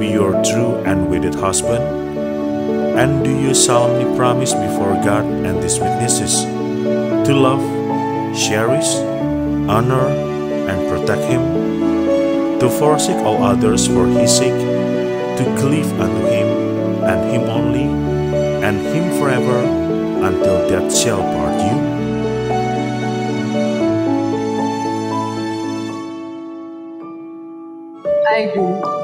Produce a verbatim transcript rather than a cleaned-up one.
be your true and wedded husband? And do you solemnly promise before God and these witnesses to love, cherish, honor, and protect him, to forsake all others for his sake, to cleave unto him and him only, and him forever, until death shall part you? I do.